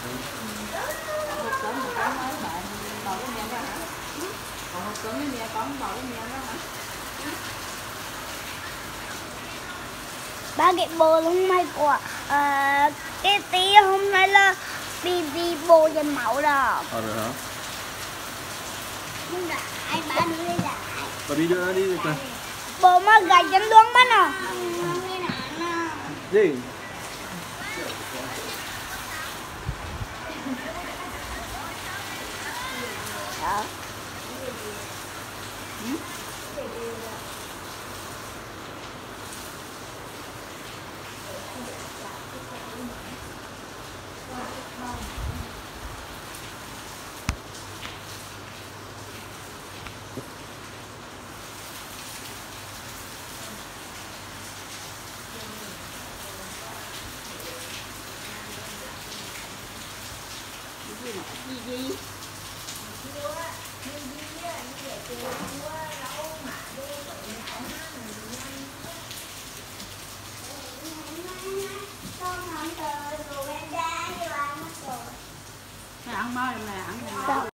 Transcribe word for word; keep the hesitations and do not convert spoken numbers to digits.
Hộp cơm thì con nói bạn bầu cái miệng ra hả? Còn hộp cơm với mẹ con bầu cái miệng ra hả? Ba cái bộ lông mày của uh, cái tí hôm nay là vì vì bộ dần máu rồi. Ờ rồi hả? Nhưng đại ba đi đại. Bà đi đưa đi rồi. Bộ mà gạch chân luôn mất à? Gì? Đó. Ừ? Gì gì? Mày ăn bao em này ăn này.